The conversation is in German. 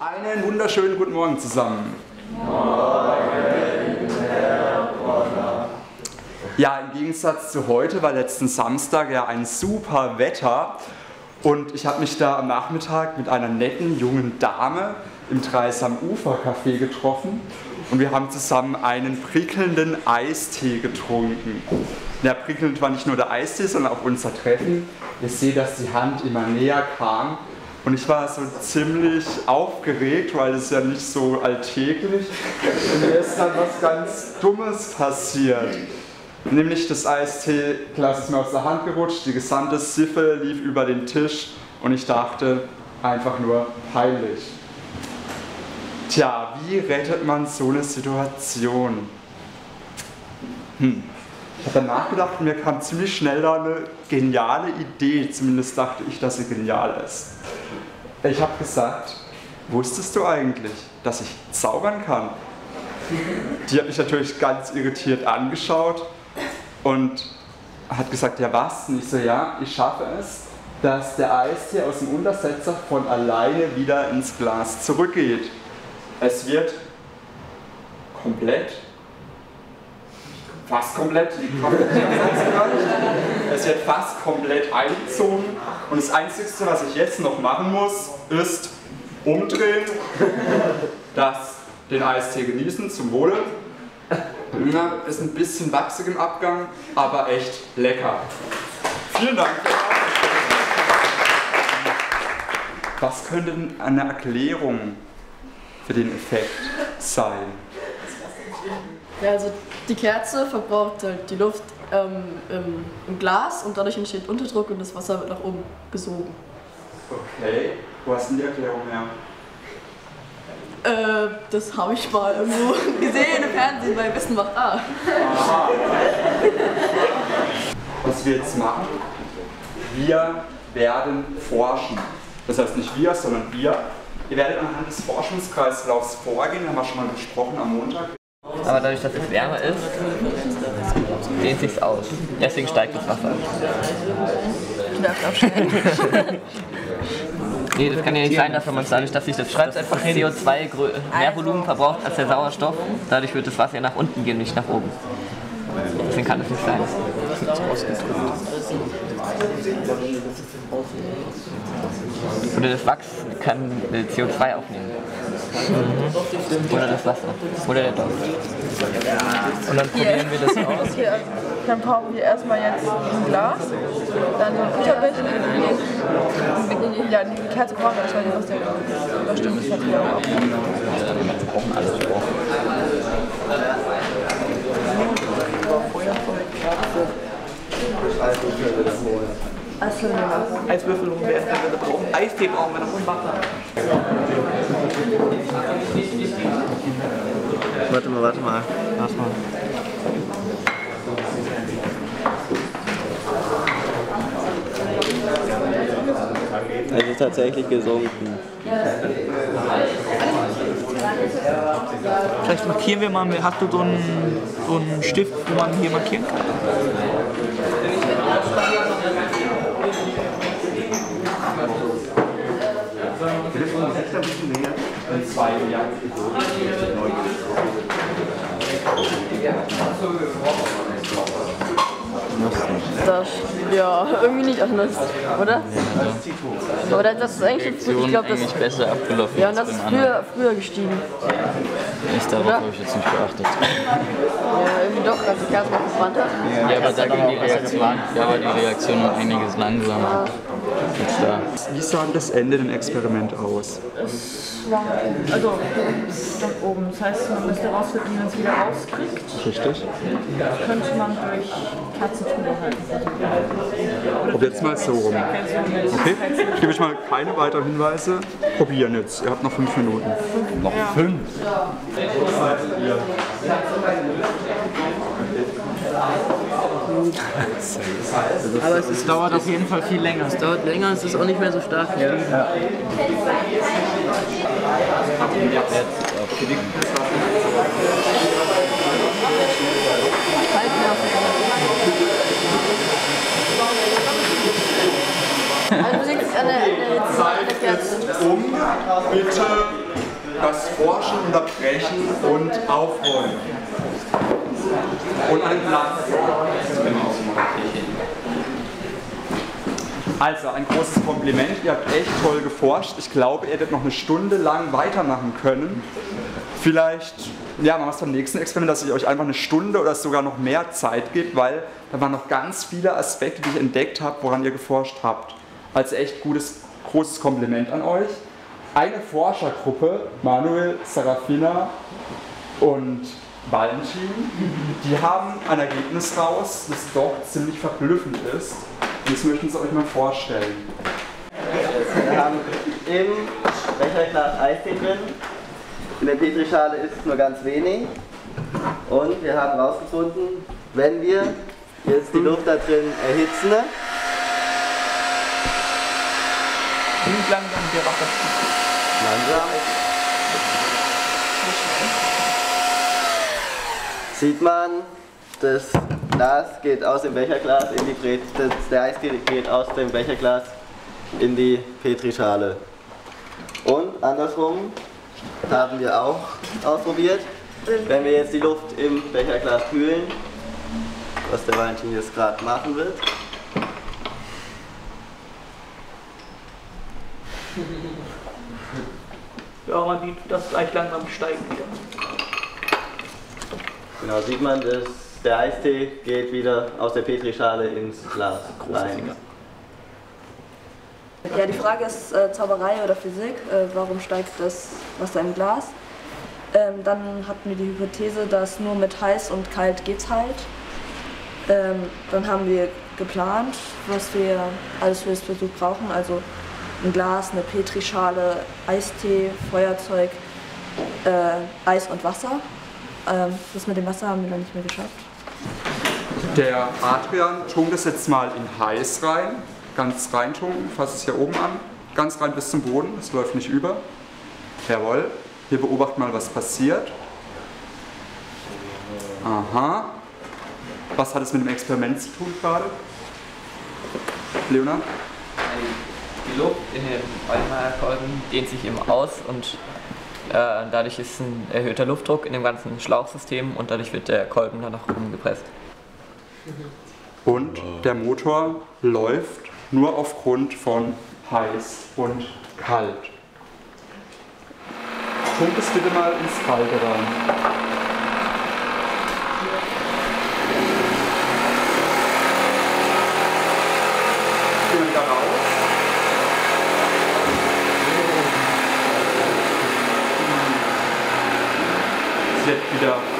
Einen wunderschönen guten Morgen zusammen. Morgen, Herr Bronner. Ja, im Gegensatz zu heute war letzten Samstag ja ein super Wetter und ich habe mich da am Nachmittag mit einer netten jungen Dame im Dreisam Ufer Café getroffen und wir haben zusammen einen prickelnden Eistee getrunken. Ja, prickelnd war nicht nur der Eistee, sondern auch unser Treffen. Ihr seht, dass die Hand immer näher kam. Und ich war so ziemlich aufgeregt, weil es ja nicht so alltäglich. Und mir ist dann was ganz Dummes passiert. Nämlich das Eistee-Glas ist mir aus der Hand gerutscht, die gesamte Siffe lief über den Tisch und ich dachte, einfach nur peinlich. Tja, wie rettet man so eine Situation? Ich habe dann nachgedacht und mir kam ziemlich schnell da eine geniale Idee, zumindest dachte ich, dass sie genial ist. Ich habe gesagt, wusstest du eigentlich, dass ich zaubern kann? Die hat mich natürlich ganz irritiert angeschaut und hat gesagt, ja was? Und ich so, ja, ich schaffe es, dass der Eistee aus dem Untersetzer von alleine wieder ins Glas zurückgeht. Es wird fast komplett, es wird fast komplett eingezogen und das Einzige, was ich jetzt noch machen muss, ist umdrehen, den Eistee genießen, zum Wohle. Ja, ist ein bisschen wachsig im Abgang, aber echt lecker. Vielen Dank. Was könnte denn eine Erklärung für den Effekt sein? Ja, also die Kerze verbraucht halt die Luft im Glas und dadurch entsteht Unterdruck und das Wasser wird nach oben gesogen. Okay, wo hast du die Erklärung her? Das habe ich mal irgendwo gesehen im Fernsehen bei Wissen macht A. Aha. Was wir jetzt machen, wir werden forschen. Das heißt nicht wir, sondern wir. Ihr werdet anhand des Forschungskreislaufs vorgehen, haben wir schon mal besprochen am Montag. Aber dadurch, dass es wärmer ist, dehnt sich's aus. Deswegen steigt das Wasser. Du darfst aufstellen. Nee, das kann ja nicht sein, dass man dadurch, dass sich das schreibt, einfach CO2 mehr Volumen verbraucht als der Sauerstoff. Dadurch wird das Wasser nach unten gehen, nicht nach oben. Deswegen kann das nicht sein. Oder das Wachs kann CO2 aufnehmen. Oder das Wasser. Oder der Duft. Und dann probieren wir das aus. Okay, also dann brauchen wir erstmal jetzt ein Glas, dann so ein Butterbecher. Ja, die Kerze brauchen wir, weil die aus dem bestimmten Material aufnehmen. Wir brauchen alles. Eiswürfel umwerfen, wenn wir brauchen. Eistee brauchen wir noch und Wasser. Warte mal. Also tatsächlich gesunken. Vielleicht markieren wir mal, hast du so einen Stift, wo man hier markieren kann? Das, ja, irgendwie nicht anders, oder? Aber das ist eigentlich, ich glaube, das eigentlich besser abgelaufen. ja, und das ist früher gestiegen. Echt, darauf habe ich jetzt nicht geachtet. Ja, irgendwie doch, als die Kerze noch gebrannt hat. Ja, aber dann die Reaktion um einiges langsamer. Jetzt da. Wie sah das Ende dem Experiment aus? Also nach oben. Das heißt, man müsste rausfinden, wie man es wieder rauskriegt. Richtig? Das könnte man durch Kerzen drüber halten. Probiert jetzt mal so rum. Okay, ich gebe euch mal keine weiteren Hinweise. Probieren jetzt. Ihr habt noch 5 Minuten. Noch 5? Aber es dauert auf jeden Fall viel länger. Es dauert länger, es ist auch nicht mehr so stark. Ja. Also du siehst an der Kerze. Um. bitte das Forschen unterbrechen und aufräumen. Und einen Platz. Also ein großes Kompliment, ihr habt echt toll geforscht. Ich glaube, ihr hättet noch eine Stunde lang weitermachen können. Vielleicht ja, machen wir es beim nächsten Experiment, dass ich euch einfach eine Stunde oder sogar noch mehr Zeit gebe, weil da waren noch ganz viele Aspekte, die ich entdeckt habe, woran ihr geforscht habt. Also echt großes Kompliment an euch. Eine Forschergruppe, Manuel, Sarafina und Valentin, die haben ein Ergebnis raus, das doch ziemlich verblüffend ist. Und das möchten sie euch mal vorstellen. Wir haben im Becherglas Eistee drin. In der Petrischale ist es nur ganz wenig. Und wir haben herausgefunden, wenn wir jetzt die Luft da drin erhitzen, langsam der Wasserspiegel. langsam, sieht man, das Glas geht aus dem Becherglas in die der Eistee geht aus dem Becherglas in die Petrischale. Und andersrum haben wir auch ausprobiert. Wenn wir jetzt die Luft im Becherglas kühlen, was der Valentin jetzt gerade machen wird. Ja, man sieht, dass es gleich langsam steigt wieder. Genau, sieht man, dass der Eistee geht wieder aus der Petrischale ins Glas rein. Ja, die Frage ist Zauberei oder Physik. Warum steigt das Wasser im Glas? Dann hatten wir die Hypothese, dass nur mit heiß und kalt geht's halt. Dann haben wir geplant, was wir alles für das Versuch brauchen. Also ein Glas, eine Petrischale, Eistee, Feuerzeug, Eis und Wasser. Das mit dem Wasser haben wir noch nicht mehr geschafft. Der Adrian tunkt es jetzt mal in heiß rein. Ganz rein tunken, fass es hier oben an. Ganz rein bis zum Boden, es läuft nicht über. Jawohl. Wir beobachten mal, was passiert. Aha. Was hat es mit dem Experiment zu tun gerade? Leonard? Die Luft in den Beimagerkolben dehnt sich eben aus und dadurch ist ein erhöhter Luftdruck in dem ganzen Schlauchsystem und dadurch wird der Kolben dann nach oben gepresst. Und der Motor läuft nur aufgrund von heiß und kalt. Tunkt es bitte mal ins Kalte rein. Gehen wir wieder raus. Es wird wieder